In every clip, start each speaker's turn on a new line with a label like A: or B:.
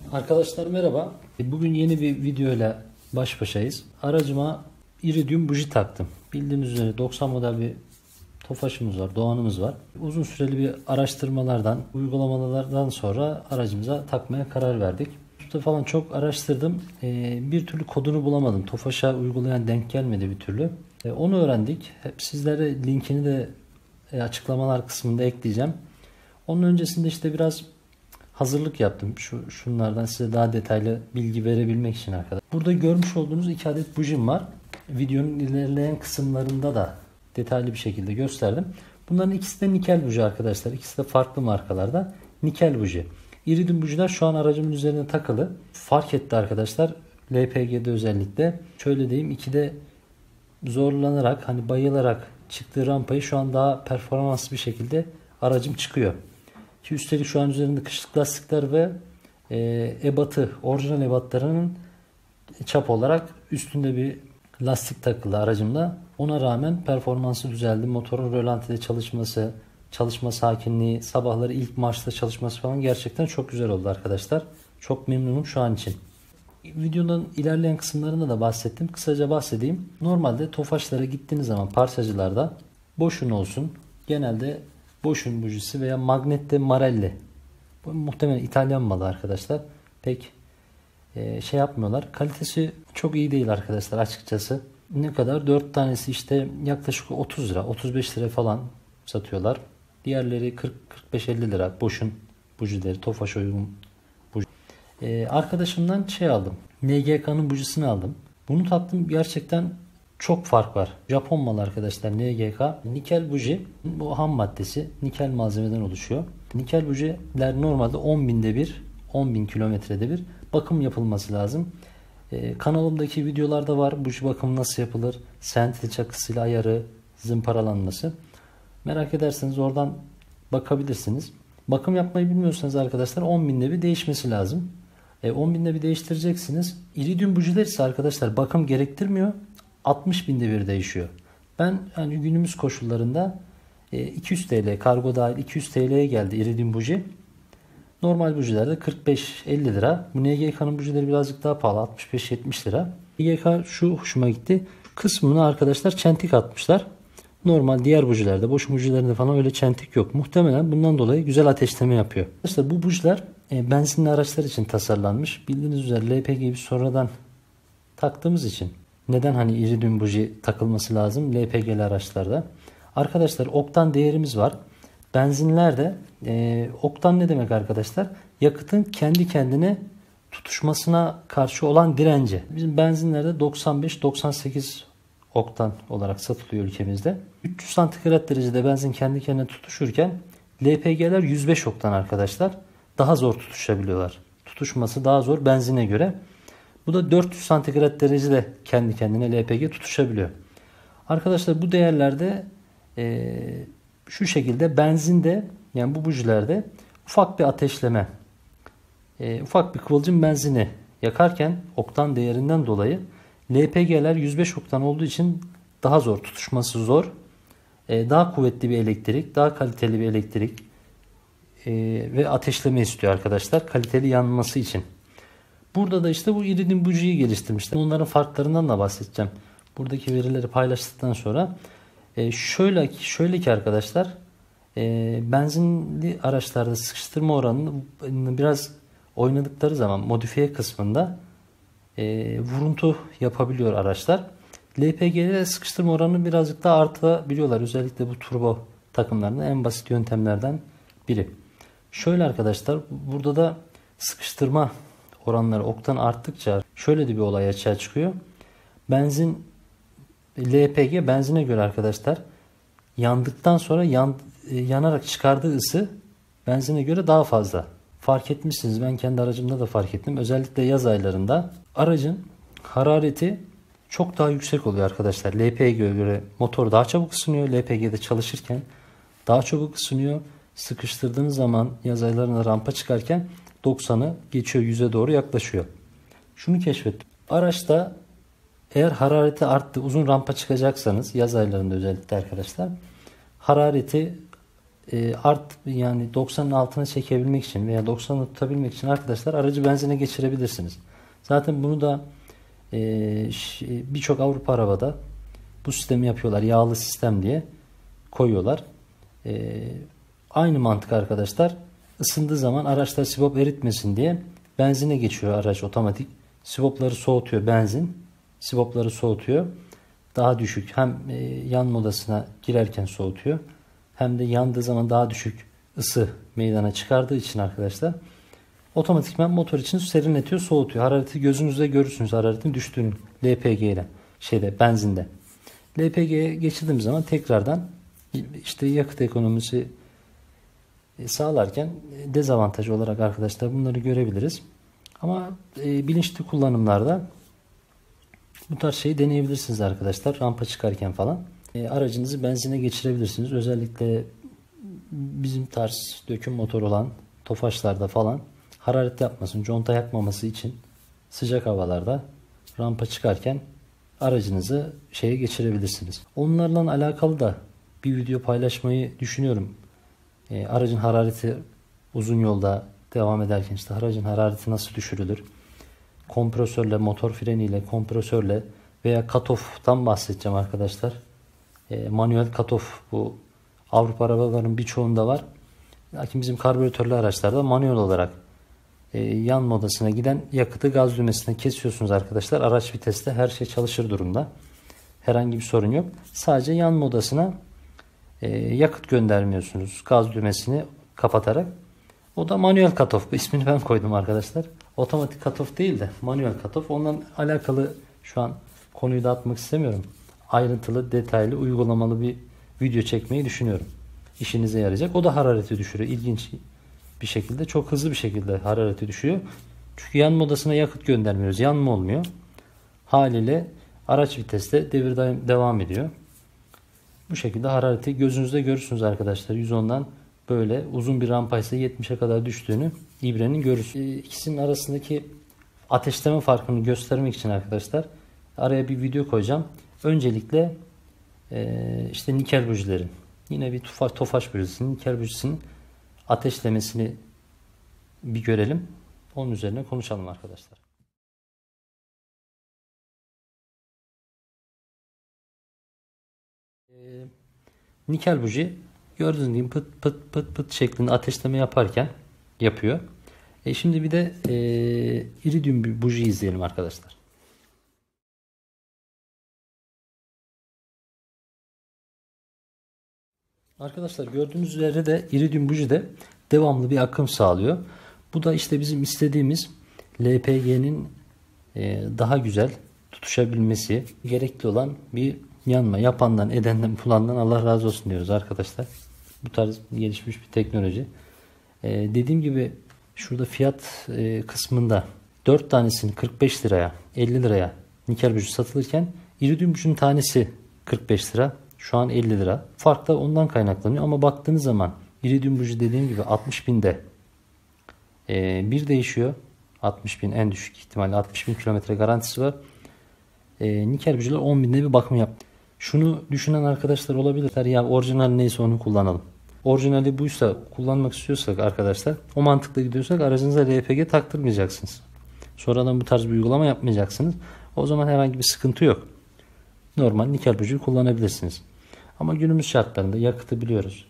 A: Arkadaşlar merhaba. Bugün yeni bir video ile baş başayız. Aracıma iridium buji taktım. Bildiğiniz üzere 90 model bir Tofaş'ımız var, Doğan'ımız var. Uzun süreli bir araştırmalardan, uygulamalardan sonra aracımıza takmaya karar verdik. YouTube'da falan çok araştırdım. Bir türlü kodunu bulamadım. Tofaş'a uygulayan denk gelmedi bir türlü. Onu öğrendik. Hep sizlere linkini de açıklamalar kısmında ekleyeceğim. Onun öncesinde işte biraz hazırlık yaptım. Şunlardan size daha detaylı bilgi verebilmek için arkadaşlar. Burada görmüş olduğunuz 2 adet bujim var. Videonun ilerleyen kısımlarında da detaylı bir şekilde gösterdim. Bunların ikisi de nikel buji arkadaşlar. İkisi de farklı markalarda. Nikel buji. İridium bujiler şu an aracımın üzerine takılı. Fark etti arkadaşlar. LPG'de özellikle. Şöyle diyeyim, 2'de zorlanarak, bayılarak çıktığı rampayı şu an daha performanslı bir şekilde aracım çıkıyor. Ki üstelik şu an üzerinde kışlık lastikler ve ebatı, orijinal ebatlarının çap olarak üstünde bir lastik takılı aracımda. Ona rağmen performansı düzeldi. Motorun rölantide çalışması, çalışma sakinliği, sabahları ilk marşta çalışması falan gerçekten çok güzel oldu arkadaşlar. Çok memnunum şu an için. Videonun ilerleyen kısımlarında da bahsettim. Kısaca bahsedeyim. Normalde Tofaş'lara gittiğiniz zaman parçacılarda Bosch'un olsun. Genelde Bosch'un bujisi veya Magnette Marelli. Bu muhtemelen İtalyan malı arkadaşlar. Pek şey yapmıyorlar. Kalitesi çok iyi değil arkadaşlar açıkçası. Ne kadar? 4 tanesi işte yaklaşık 30 lira, 35 lira falan satıyorlar. Diğerleri 40-45-50 lira. Bosch'un bujileri, Tofaş uygun buji. Arkadaşımdan şey aldım. NGK'nın bujisini aldım. Bunu taktım, gerçekten çok fark var. Japon malı arkadaşlar NGK. Nikel buji, bu ham maddesi nikel malzemeden oluşuyor. Nikel bujiler normalde 10.000'de bir, 10.000 kilometrede bir bakım yapılması lazım. Kanalımdaki videolarda var. Buji bakımı nasıl yapılır? Sentil çakısıyla ayarı, zımparalanması. Merak ederseniz oradan bakabilirsiniz. Bakım yapmayı bilmiyorsanız arkadaşlar 10.000'de bir değişmesi lazım. 10.000'de bir değiştireceksiniz. İridium bujiler ise arkadaşlar bakım gerektirmiyor. 60.000'de bir değişiyor. Ben günümüz koşullarında 200 TL kargo dahil 200 TL'ye geldi iridium buji. Normal bujilerde 45-50 lira. Bu NGK'nın bujileri birazcık daha pahalı, 65-70 lira. NGK şu hoşuma gitti. Kısmına arkadaşlar çentik atmışlar. Normal diğer bujilerde, boş bujilerinde falan öyle çentik yok. Muhtemelen bundan dolayı güzel ateşleme yapıyor. Arkadaşlar bu bujiler benzinli araçlar için tasarlanmış. Bildiğiniz üzere LPG'yi sonradan taktığımız için neden iridium buji takılması lazım LPG'li araçlarda? Arkadaşlar oktan değerimiz var. Benzinlerde oktan ne demek arkadaşlar? Yakıtın kendi kendine tutuşmasına karşı olan direnci. Bizim benzinlerde 95-98 oktan olarak satılıyor ülkemizde. 300 santigrat derecede benzin kendi kendine tutuşurken LPG'ler 105 oktan arkadaşlar. Daha zor tutuşabiliyorlar. Tutuşması daha zor benzine göre. Bu da 400 santigrat derecede kendi kendine LPG tutuşabiliyor. Arkadaşlar bu değerlerde şu şekilde benzinde, yani bu bujilerde ufak bir ateşleme, ufak bir kıvılcım benzini yakarken oktan değerinden dolayı LPG'ler 105 oktan olduğu için daha zor, tutuşması zor. Daha kuvvetli bir elektrik, daha kaliteli bir elektrik ve ateşleme istiyor arkadaşlar. Kaliteli yanması için. Burada da işte bu iridium bujiyi geliştirmişler. Onların farklarından da bahsedeceğim. Buradaki verileri paylaştıktan sonra şöyle ki arkadaşlar, benzinli araçlarda sıkıştırma oranını biraz oynadıkları zaman modifiye kısmında vuruntu yapabiliyor araçlar. LPG'de sıkıştırma oranını birazcık daha artabiliyorlar. Özellikle bu turbo takımlarında en basit yöntemlerden biri. Şöyle arkadaşlar, burada da sıkıştırma oranları oktan arttıkça şöyle de bir olay açığa çıkıyor. LPG benzine göre arkadaşlar yandıktan sonra yanarak çıkardığı ısı benzine göre daha fazla. Fark etmişsiniz, ben kendi aracımda da fark ettim. Özellikle yaz aylarında aracın harareti çok daha yüksek oluyor arkadaşlar. LPG'ye göre motor daha çabuk ısınıyor. LPG'de çalışırken daha çabuk ısınıyor. Sıkıştırdığınız zaman yaz aylarında rampa çıkarken 90'ı geçiyor, 100'e doğru yaklaşıyor. Şunu keşfettim. Araçta eğer harareti arttı, uzun rampa çıkacaksanız yaz aylarında özellikle arkadaşlar harareti yani 90'ın altına çekebilmek için veya 90'ı tutabilmek için arkadaşlar aracı benzine geçirebilirsiniz. Zaten bunu da birçok Avrupa arabada bu sistemi yapıyorlar. Yağlı sistem diye koyuyorlar. Aynı mantık arkadaşlar. Isındığı zaman araçlar sibop eritmesin diye benzine geçiyor araç otomatik. Sibopları soğutuyor benzin. Sibopları soğutuyor. Daha düşük hem yanma odasına girerken soğutuyor. Hem de yandığı zaman daha düşük ısı meydana çıkardığı için arkadaşlar otomatikman motor için serinletiyor, soğutuyor. Harareti gözünüzde görürsünüz, hararetin düştüğünü LPG ile benzinde. LPG'ye geçirdiğimiz zaman tekrardan işte yakıt ekonomisi sağlarken dezavantaj olarak arkadaşlar bunları görebiliriz. Ama bilinçli kullanımlarda bu tarz şeyi deneyebilirsiniz arkadaşlar. Rampa çıkarken falan. Aracınızı benzine geçirebilirsiniz. Özellikle bizim tarz döküm motor olan Tofaşlarda falan hararet yapmasın, conta yakmaması için sıcak havalarda rampa çıkarken aracınızı geçirebilirsiniz. Onlarla alakalı da bir video paylaşmayı düşünüyorum. Aracın harareti uzun yolda devam ederken işte aracın harareti nasıl düşürülür? Kompresörle, motor freniyle, kompresörle veya cut-off'tan bahsedeceğim arkadaşlar. Manuel cut-off bu Avrupa arabalarının birçoğunda var. Lakin bizim karbüratörlü araçlarda manuel olarak yanma odasına giden yakıtı gaz düğmesine kesiyorsunuz arkadaşlar. Araç viteste her şey çalışır durumda. Herhangi bir sorun yok. Sadece yanma odasına yakıt göndermiyorsunuz gaz düğmesini kapatarak. O da manuel cut-off. Bu ismini ben koydum arkadaşlar. Otomatik cut-off değil de manuel cut-off. Ondan alakalı şu an konuyu dağıtmak istemiyorum. Ayrıntılı, detaylı, uygulamalı bir video çekmeyi düşünüyorum. İşinize yarayacak. O da harareti düşürüyor. İlginç bir şekilde, çok hızlı bir şekilde harareti düşüyor. Çünkü yanma odasına yakıt göndermiyoruz. Yanma olmuyor. Haliyle araç viteste devir devam ediyor. Bu şekilde harareti gözünüzde görürsünüz arkadaşlar. 110'dan böyle uzun bir rampaysa 70'e kadar düştüğünü ibrenin görürsünüz. İkisinin arasındaki ateşleme farkını göstermek için arkadaşlar araya bir video koyacağım. Öncelikle işte nikel bujilerin, yine bir Tofaş bujisinin, nikel bujisinin ateşlemesini bir görelim. Onun üzerine konuşalım arkadaşlar. Nikel buji gördüğünüz gibi pıt pıt pıt pıt şeklinde ateşleme yaparken yapıyor. Şimdi bir de iridium bir buji izleyelim arkadaşlar. Arkadaşlar gördüğünüz üzere de iridium buji de devamlı bir akım sağlıyor. Bu da işte bizim istediğimiz LPG'nin daha güzel tutuşabilmesi gerekli olan bir yanma. Yapandan, edenden, bulandan Allah razı olsun diyoruz arkadaşlar. Bu tarz gelişmiş bir teknoloji. Dediğim gibi şurada fiyat kısmında 4 tanesini 45 liraya 50 liraya nikel buji satılırken iridium bujinin tanesi 45 lira. Şu an 50 lira. Fark da ondan kaynaklanıyor. Ama baktığınız zaman iridium buji dediğim gibi 60.000'de bir değişiyor. 60.000 en düşük ihtimalle 60.000 kilometre garantisi var. Nikel bujiler 10.000'de bir bakım yap. Şunu düşünen arkadaşlar olabilir. Ya orijinal neyse onu kullanalım. Orijinali buysa, kullanmak istiyorsak arkadaşlar, o mantıkla gidiyorsak aracınıza LPG taktırmayacaksınız. Sonradan bu tarz bir uygulama yapmayacaksınız. O zaman herhangi bir sıkıntı yok. Normal nikel bujiyi kullanabilirsiniz. Ama günümüz şartlarında yakıtı biliyoruz.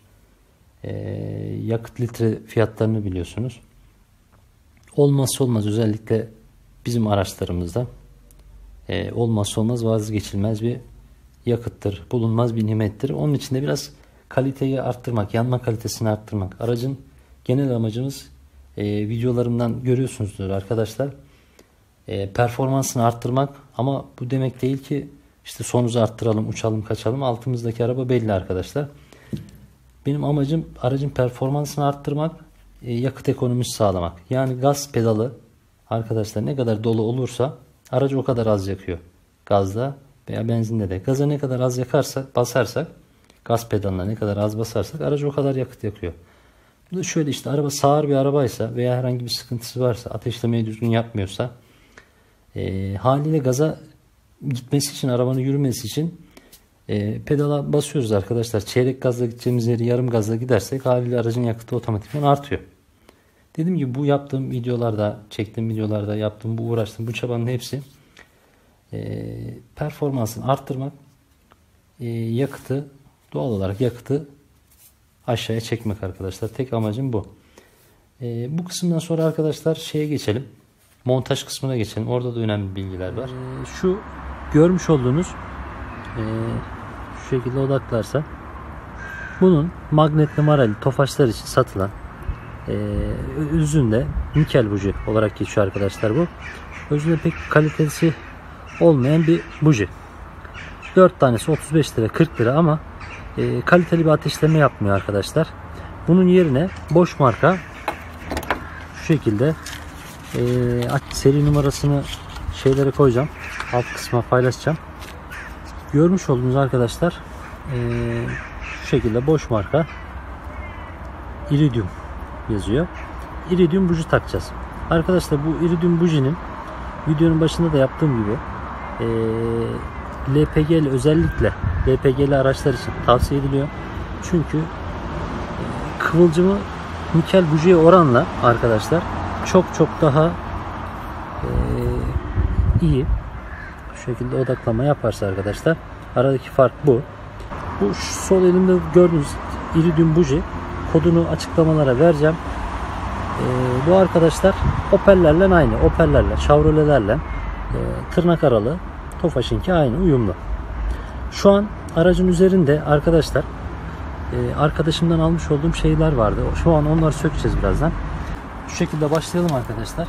A: Yakıt litre fiyatlarını biliyorsunuz. Olmazsa olmaz, özellikle bizim araçlarımızda olmazsa olmaz, vazgeçilmez bir yakıttır. Bulunmaz bir nimettir. Onun için de biraz kaliteyi arttırmak, yanma kalitesini arttırmak. Aracın genel amacımız videolarımdan görüyorsunuzdur arkadaşlar. Performansını arttırmak, ama bu demek değil ki işte son hızı arttıralım, uçalım, kaçalım. Altımızdaki araba belli arkadaşlar. Benim amacım aracın performansını arttırmak, yakıt ekonomisi sağlamak. Yani gaz pedalı arkadaşlar ne kadar dolu olursa aracı o kadar az yakıyor. Gazda veya benzinde de. Gaza ne kadar az basarsak, gaz pedalına ne kadar az basarsak aracı o kadar yakıt yakıyor. Bu da şöyle, işte araba sağır bir arabaysa veya herhangi bir sıkıntısı varsa, ateşlemeyi düzgün yapmıyorsa haliyle gaza gitmesi için, arabanın yürümesi için Pedala basıyoruz arkadaşlar. Çeyrek gazla gideceğimiz yeri yarım gazla gidersek haliyle aracın yakıtı otomatikman artıyor. Dediğim gibi bu yaptığım videolarda, çektiğim videolarda yaptığım bu uğraştığım bu çabanın hepsi performansını arttırmak, yakıtı doğal olarak yakıtı aşağıya çekmek arkadaşlar. Tek amacım bu. Bu kısımdan sonra arkadaşlar şeye geçelim. Montaj kısmına geçelim. Orada da önemli bilgiler var. Şu görmüş olduğunuz şu şekilde odaklarsa bunun magnetli marelli tofaşlar için satılan özünde nikel buji olarak geçiyor arkadaşlar bu. Özünde pek kalitesi olmayan bir buji. 4 tanesi 35 lira 40 lira ama kaliteli bir ateşleme yapmıyor arkadaşlar. Bunun yerine boş marka şu şekilde seri numarasını şeylere koyacağım. Alt kısma paylaşacağım. Görmüş olduğunuz arkadaşlar şu şekilde boş marka iridium yazıyor. İridium buji takacağız. Arkadaşlar bu iridium bujinin videonun başında da yaptığım gibi LPG'li özellikle LPG'li araçlar için tavsiye ediliyor. Çünkü kıvılcımı nikel bujiye oranla arkadaşlar çok daha iyi. Şu şekilde odaklama yaparsa arkadaşlar aradaki fark bu. Bu sol elimde gördüğünüz iridium buji kodunu açıklamalara vereceğim. Bu arkadaşlar Opel'lerle aynı. Opel'lerle, Chevrolet'lerle tırnak aralı Tofaş'ınki aynı uyumlu. Şu an aracın üzerinde arkadaşlar arkadaşımdan almış olduğum şeyler vardı. Şu an onları sökeceğiz birazdan. Şu şekilde başlayalım arkadaşlar.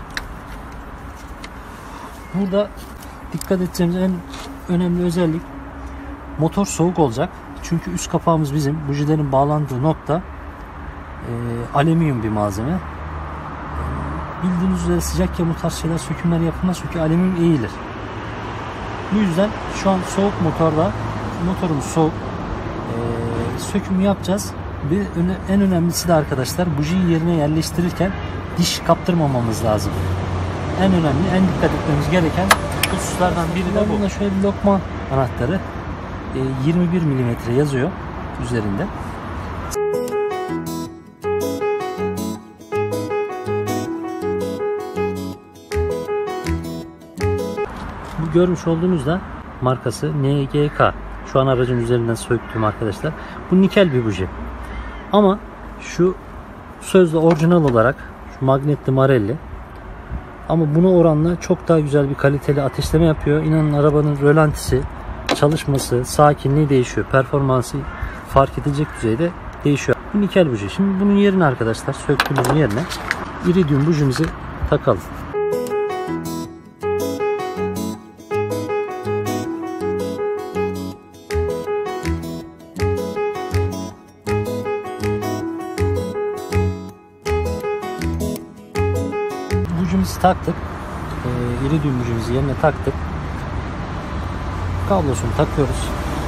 A: Burada dikkat edeceğimiz en önemli özellik motor soğuk olacak. Çünkü üst kapağımız bizim bujilerin bağlandığı nokta alüminyum bir malzeme. Bildiğiniz üzere sıcakken bu tarz şeyler sökümler yapılmaz çünkü alüminyum eğilir. Bu yüzden şu an soğuk motorumuz soğuk. Söküm yapacağız. Ve en önemlisi de arkadaşlar bujiyi yerine yerleştirirken diş kaptırmamamız lazım. En önemli, en dikkat etmemiz gereken hususlardan biri de bu. Bunda şöyle bir lokma anahtarı 21 mm yazıyor üzerinde. Bu görmüş olduğunuz da markası NGK. Şu an aracın üzerinden söktüğüm arkadaşlar. Bu nikel bir buji. Ama şu sözde orijinal olarak şu magnetli marelli. Ama buna oranla çok daha güzel bir kaliteli ateşleme yapıyor. İnanın arabanın rölantisi, çalışması, sakinliği değişiyor. Performansı fark edilecek düzeyde değişiyor. Bu nikel buji. Şimdi bunun yerine arkadaşlar söktüğümüzün yerine iridium bujimizi takalım. Bujimizi taktık. İridium bujimizi yerine taktık. Kablosunu takıyoruz.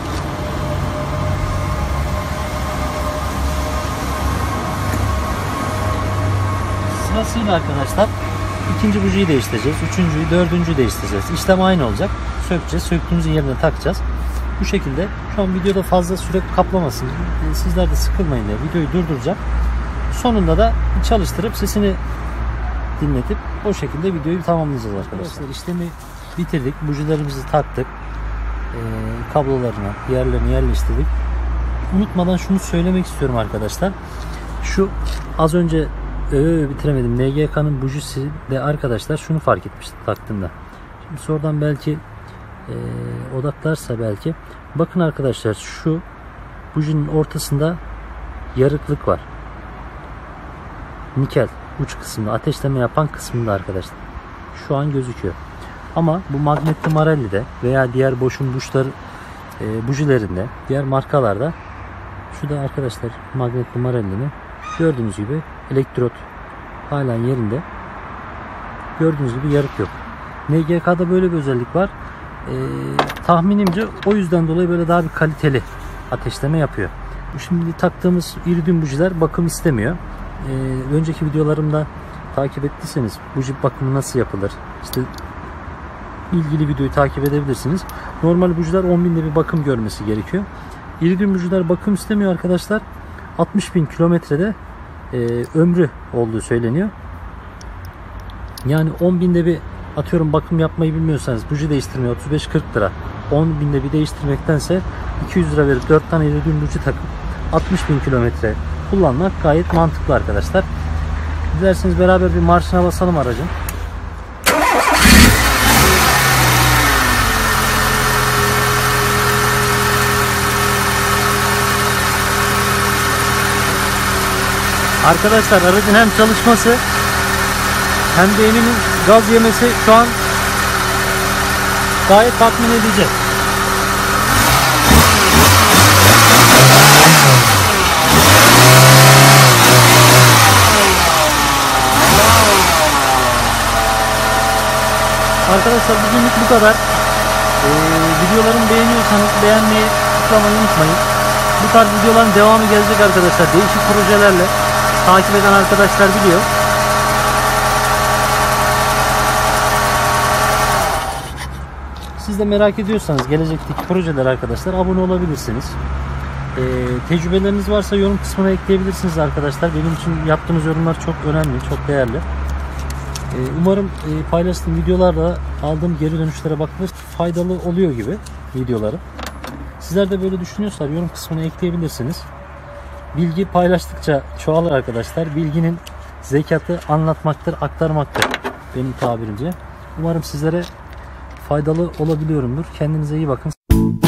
A: Sırasıyla arkadaşlar ikinci bujiyi değiştireceğiz. Üçüncüyü, dördüncüyü değiştireceğiz. İşlem aynı olacak. Sökeceğiz. Söktüğümüzün yerine takacağız. Bu şekilde şu an videoda fazla süre kaplamasın. Sizler de sıkılmayın diye videoyu durduracağım. Sonunda da çalıştırıp sesini dinletip o şekilde videoyu tamamlayacağız arkadaşlar. İşlemi bitirdik. Bujilerimizi taktık. Kablolarına, yerlerini yerleştirdik. Unutmadan şunu söylemek istiyorum arkadaşlar. Şu az önce bitiremedim. NGK'nın bujisi de arkadaşlar şunu fark etmiştim taktığımda. Şimdi sonradan belki odaklarsa belki. Bakın arkadaşlar şu bujinin ortasında yarıklık var. Nikel uç kısmında, ateşleme yapan kısmında arkadaşlar. Şu an gözüküyor. Ama bu magnetli marelli'de veya diğer boşun bujilerinde, diğer markalarda şu da arkadaşlar magnetli marelli'nin gördüğünüz gibi elektrot halen yerinde. Gördüğünüz gibi yarık yok. NGK'da böyle bir özellik var. Tahminimce o yüzden dolayı böyle daha bir kaliteli ateşleme yapıyor. Şimdi taktığımız iridium bujiler bakım istemiyor. Önceki videolarımda takip ettiyseniz buji bakımı nasıl yapılır, İşte ilgili videoyu takip edebilirsiniz. Normal bujiler 10.000'de bir bakım görmesi gerekiyor. İridium bujiler bakım istemiyor arkadaşlar. 60.000 kilometrede ömrü olduğu söyleniyor. Yani 10.000'de bir atıyorum bakım yapmayı bilmiyorsanız buji değiştirmeye 35-40 lira. 10.000'de bir değiştirmektense 200 lira verip 4 tane iridium buji takıp 60.000 kilometre kullanmak gayet mantıklı arkadaşlar. Dilerseniz beraber bir marşına basalım aracın. Arkadaşlar aracın hem çalışması hem de eminim gaz yemesi şu an gayet tatmin edici. Arkadaşlar bugünlük bu kadar. Videolarımı beğeniyorsanız beğenmeyi, tıklamayı unutmayın. Bu tarz videoların devamı gelecek arkadaşlar. Değişik projelerle takip eden arkadaşlar biliyor. Siz de merak ediyorsanız gelecekteki projeler arkadaşlar abone olabilirsiniz. Tecrübeleriniz varsa yorum kısmına ekleyebilirsiniz arkadaşlar. Benim için yaptığınız yorumlar çok önemli, çok değerli. Umarım paylaştığım videolarda aldığım geri dönüşlere bakılır faydalı oluyor gibi videoları. Sizler de böyle düşünüyorsanız yorum kısmına ekleyebilirsiniz. Bilgi paylaştıkça çoğalır arkadaşlar. Bilginin zekatı anlatmaktır, aktarmaktır benim tabirimce. Umarım sizlere faydalı olabiliyorumdur. Kendinize iyi bakın.